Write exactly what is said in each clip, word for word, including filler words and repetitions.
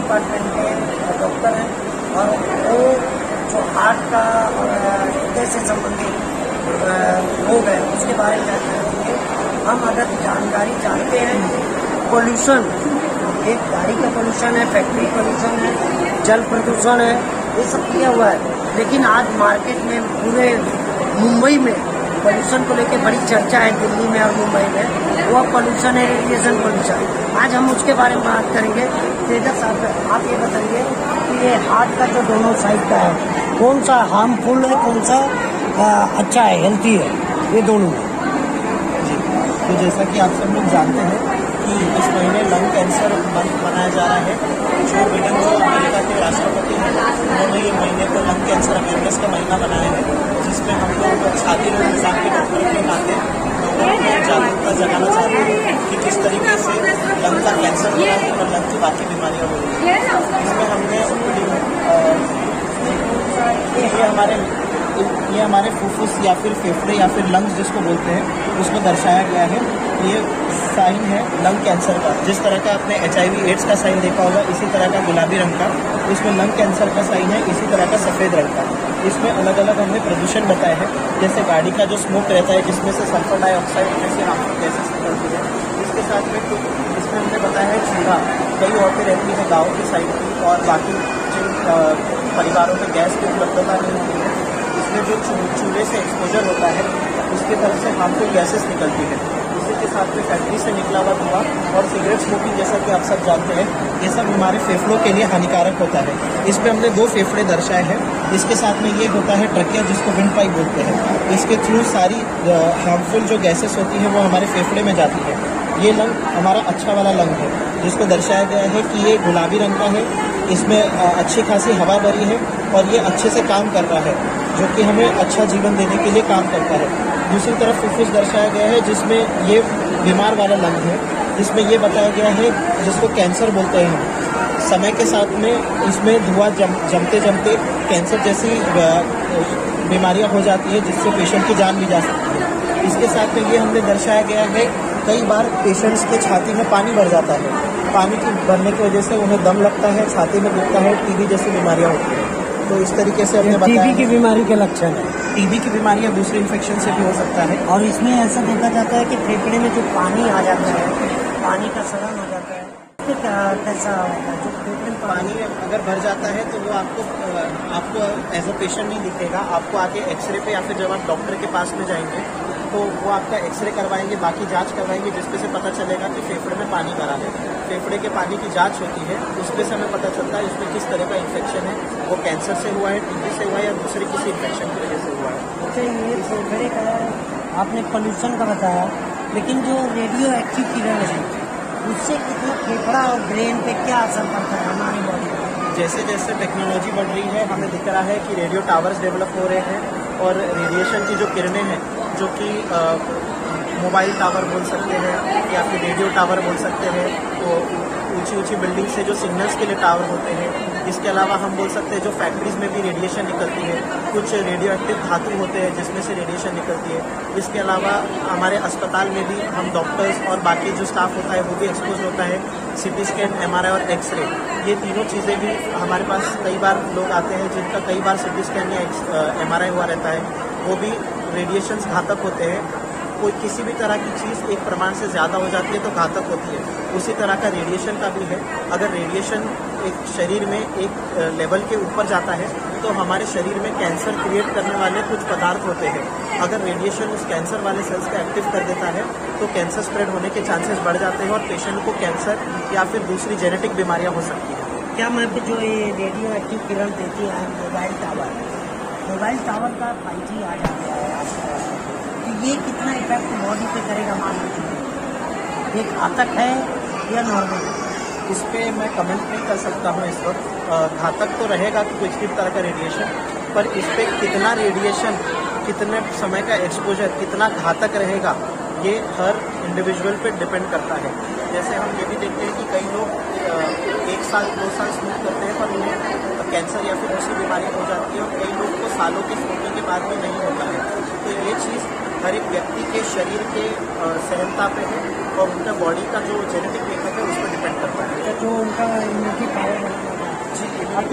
Department के doctor हैं और वो जो हार्ट का और हृदय से संबंधित रोग है उसके बारे में जानकारी देंगे। हम अगर जानकारी जानते हैं, पोल्यूशन, एक गाड़ी का पोल्यूशन है, फैक्ट्री पोल्यूशन है, जल प्रदूषण है, ये सब किया हुआ है। लेकिन आज मार्केट में पूरे मुंबई में पोल्यूशन को लेकर बड़ी चर्चा है, दिल्ली में और मुंबई में, वो पोल्यूशन है रेडिएशन पोल्यूशन। आज हम उसके बारे में बात करेंगे। तेजस साहब, आप ये बताइए कि ये हार्ट का जो दोनों साइड का है, कौन सा हार्मफुल है, कौन सा आ, अच्छा है, हेल्थी है, ये दोनों? जी, तो जैसा कि आप सब लोग जानते हैं कि इस महीने लंग कैंसर मंथ मनाया जा रहा है। जो बिडेन जो अमेरिका के राष्ट्रपति हैं, उन्होंने ये महीने को लंग कैंसर अवेयरनेस का महीना बनाया है, जिसमें हम लोग छाती रोग निजाम के डॉक्टर के नाते लोगों को जागरूकता जगाना चाहते हैं कि किस तरीके से लंग का कैंसर हो रहा है और लंग की बाकी बीमारियाँ हो रही हैं। इसमें हमने ये हमारे ये हमारे फुफ्फुस या फिर फेफड़े या फिर लंग्स जिसको बोलते हैं, उसमें दर्शाया गया है। ये साइन है लंग कैंसर का। जिस तरह का आपने एच आई वी एड्स का साइन देखा होगा, इसी तरह का गुलाबी रंग का, इसमें लंग कैंसर का साइन है, इसी तरह का सफ़ेद रंग का। इसमें अलग अलग हमने प्रदूषण बताया है, जैसे गाड़ी का जो स्मोक रहता है, जिसमें से सल्फर डाइऑक्साइड जैसे हार्मफुल गैसेस निकलती है। इसके साथ में कुछ इसमें हमने बताया है चूल्हा। कई औरतें रहती हैं गाँव की साइड की और बाकी जिन परिवारों में गैस की उपलब्धता नहीं होती है, इसमें जो चूल्हे से एक्सपोजर होता है, उसकी तरफ से हार्मफुल गैसेस निकलती है। इसी के साथ में फैक्ट्री से निकला हुआ धुआं और सिगरेट स्मोकिंग, जैसा कि आप सब जानते हैं, ये सब हमारे फेफड़ों के लिए हानिकारक होता है। इस पर हमने दो फेफड़े दर्शाए हैं। इसके साथ में ये होता है ट्रकिया, जिसको विंड पाइप बोलते हैं। इसके थ्रू सारी हार्मफुल जो गैसेस होती हैं वो हमारे फेफड़े में जाती है। ये लंग हमारा अच्छा वाला लंग है, जिसको दर्शाया गया है कि ये गुलाबी रंग का है। इसमें अच्छी खासी हवा भरी है और ये अच्छे से काम कर रहा है, जो कि हमें अच्छा जीवन देने के लिए काम करता है। दूसरी तरफ फुफ्फुस दर्शाया गया है, जिसमें ये बीमार वाला लंग है, जिसमें ये बताया गया है, जिसको कैंसर बोलते हैं हम। समय के साथ में इसमें धुआं जम जमते जमते कैंसर जैसी बीमारियां हो जाती है, जिससे पेशेंट की जान भी जा सकती है। इसके साथ में ये हमने दर्शाया गया है, कई बार पेशेंट्स के छाती में पानी भर जाता है। पानी की भरने की वजह से उन्हें दम लगता है, छाती में दुखता है, टीबी जैसी बीमारियां होती हैं। तो इस तरीके से हमने बताया टीबी की बीमारी के लक्षण है। टीबी की बीमारियां दूसरे इन्फेक्शन से भी हो सकता है। और इसमें ऐसा देखा जाता है कि फेफड़े में जो पानी आ जाता है, पानी का सड़न हो जाता है, तो क्या कैसा होता है? जो फेफड़े में पानी अगर भर जाता है तो वो आपको आपको एज अ पेशेंट नहीं दिखेगा। आपको आके एक्सरे पे या फिर जब आप डॉक्टर के पास में जाएंगे तो वो आपका एक्सरे करवाएंगे, बाकी जांच करवाएंगे, जिसपे से पता चलेगा कि फेफड़े में पानी भरा है। फेफड़े के पानी की जांच होती है, उसपे से हमें पता चलता है इसमें किस तरह का इन्फेक्शन है, वो कैंसर से हुआ है, टीबी से हुआ है या दूसरे किसी इन्फेक्शन की वजह से हुआ है। अच्छा, ये फेफड़े का आपने पोल्यूशन का बताया, लेकिन जो रेडियो एक्टिव किरण है उससे कितना फेफड़ा और ब्रेन पे क्या असर पड़ता है हमारी बॉडी पर? जैसे जैसे टेक्नोलॉजी बढ़ रही है, हमें दिख रहा है कि रेडियो टावर्स डेवलप हो रहे हैं और रेडिएशन की जो किरणें हैं, जो कि मोबाइल टावर बोल सकते हैं या फिर रेडियो टावर बोल सकते हैं, तो ऊंची ऊंची बिल्डिंग से जो सिग्नल्स के लिए टावर होते हैं। इसके अलावा हम बोल सकते हैं जो फैक्ट्रीज में भी रेडिएशन निकलती है, कुछ रेडियो एक्टिव धातु होते हैं जिसमें से रेडिएशन निकलती है। इसके अलावा हमारे अस्पताल में भी हम डॉक्टर्स और बाकी जो स्टाफ होता है वो भी एक्सपोज होता है। CT scan, M R I और एक्सरे, ये तीनों चीज़ें भी हमारे पास कई बार लोग आते हैं जिनका कई बार सिटी स्कैन या एम आर आई हुआ रहता है, वो भी रेडिएशंस घातक होते हैं। कोई किसी भी तरह की चीज़ एक प्रमाण से ज़्यादा हो जाती है तो घातक होती है, उसी तरह का रेडिएशन का भी है। अगर रेडिएशन एक शरीर में एक लेवल के ऊपर जाता है तो हमारे शरीर में कैंसर क्रिएट करने वाले कुछ पदार्थ होते हैं। अगर रेडिएशन उस कैंसर वाले सेल्स को एक्टिव कर देता है तो कैंसर स्प्रेड होने के चांसेस बढ़ जाते हैं और पेशेंट को कैंसर या फिर दूसरी जेनेटिक बीमारियां हो सकती हैं। क्या मैं जो ये रेडियो एक्टिव किरण देती है मोबाइल टावर, मोबाइल टावर का फाइव जी आ जाता है, तो ये कितना इफेक्ट बॉडी पे करेगा मान लीजिए? ये घातक है या नॉर्मल? इस पर मैं कमेंट नहीं कर सकता हूँ इस वक्त। घातक तो रहेगा कि कुछ भी तरह का रेडिएशन, पर इस पर कितना रेडिएशन, कितने समय का एक्सपोजर, कितना घातक रहेगा, ये हर इंडिविजुअल पे डिपेंड करता है। जैसे हम ये भी देखते हैं कि कई लोग एक साल दो साल स्मोक करते हैं पर उन्हें कैंसर या फिर दूसरी बीमारी हो जाती है और कई लोग को सालों की स्मोकिंग के बाद भी नहीं होता है। तो ये चीज़ हर एक व्यक्ति के शरीर के सहनता पे है और उनका बॉडी का जो जेनेटिक मेकअप है उस पर डिपेंड इफेक्ट करता है। तो जो उनका इम्यूनिटी पावर जी अभी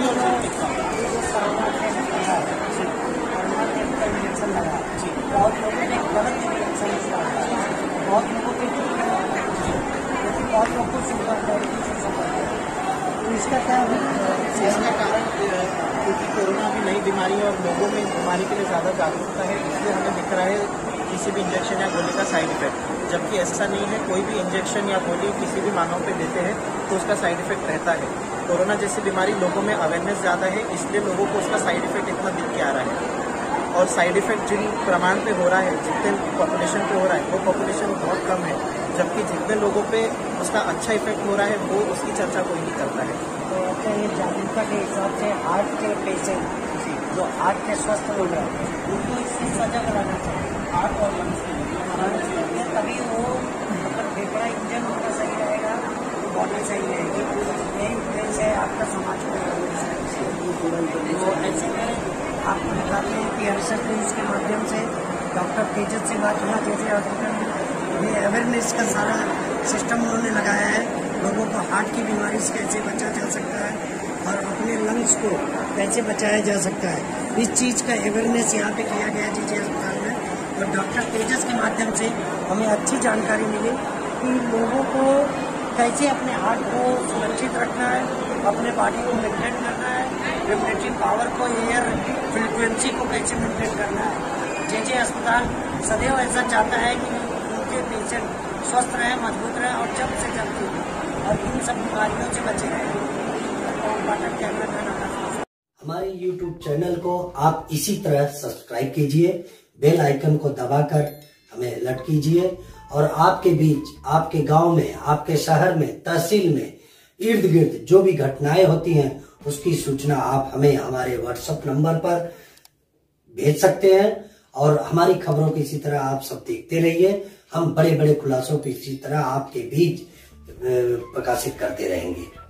इंजेक्शन लगा जी, बहुत लोगों ने गलत इंजेक्शन लगाया, बहुत लोगों के बहुत लोग को शुगर डायबिटीज तो इसका क्या है? इसका कारण क्योंकि कोरोना भी नई बीमारी है और लोगों में बीमारी के लिए ज़्यादा जागरूकता है, इसलिए हमें दिख रहा है किसी भी इंजेक्शन या गोली का साइड इफेक्ट, जबकि ऐसा नहीं है। कोई भी इंजेक्शन या गोली किसी भी मानव पे देते हैं तो उसका साइड इफेक्ट रहता है। कोरोना जैसी बीमारी लोगों में अवेयरनेस ज़्यादा है, इसलिए लोगों को उसका साइड इफेक्ट इतना दिख के आ रहा है। और साइड इफेक्ट जिन प्रमाण पे हो रहा है, जितने पॉपुलेशन पे हो रहा है, वो पॉपुलेशन बहुत कम है, जबकि जितने लोगों पे उसका अच्छा इफेक्ट हो रहा है वो उसकी चर्चा कोई नहीं करता है। तो क्या ये जागरूकता के हिसाब से हार्ट के पेशेंट जो हार्ट के स्वस्थ हो गए उनको इससे सजग रहना चाहिए, हार्ट और लंग्स के लिए तभी वो मतलब फेफड़ा इंजन उनका सही रहेगा तो बॉडी सही रहेगी। यही उद्देश्य है आपका समाज को तो ऐसे में आपको बताते हैं कि हर्षद न्यूज़ के माध्यम से डॉक्टर तेजस से बात हुआ। जैसे हॉस्पिटल ये अवेयरनेस का सारा सिस्टम उन्होंने लगाया है, लोगों को हार्ट की बीमारी से कैसे बचा जा सकता है और अपने लंग्स को कैसे बचाया जा सकता है, इस चीज़ का अवेयरनेस यहाँ पे किया गया जी जी अस्पताल में। और डॉक्टर तेजस के माध्यम से हमें अच्छी जानकारी मिली कि लोगों को कैसे अपने हार्ट को सुरक्षित रखना है, अपने बॉडी को मेंटेन करना है, रेगुलेटरी पावर को, एयर फ्रिक्वेंसी को कैसे मेंटेन करना है। जे जे अस्पताल सदैव ऐसा चाहता है कि उनके पेशेंट स्वस्थ रहे, मजबूत रहे और जल्द से जल्द और इन सब बीमारियों से बचे रहें। हमारे यूट्यूब चैनल को आप इसी तरह सब्सक्राइब कीजिए, बेल आइकन को दबाकर हमें अलर्ट कीजिए और आपके बीच, आपके गांव में, आपके शहर में, तहसील में, इर्द गिर्द जो भी घटनाएं होती हैं उसकी सूचना आप हमें हमारे व्हाट्सएप नंबर पर भेज सकते हैं। और हमारी खबरों को इसी तरह आप सब देखते रहिए, हम बड़े बड़े खुलासों को इसी तरह आपके बीच प्रकाशित करते रहेंगे।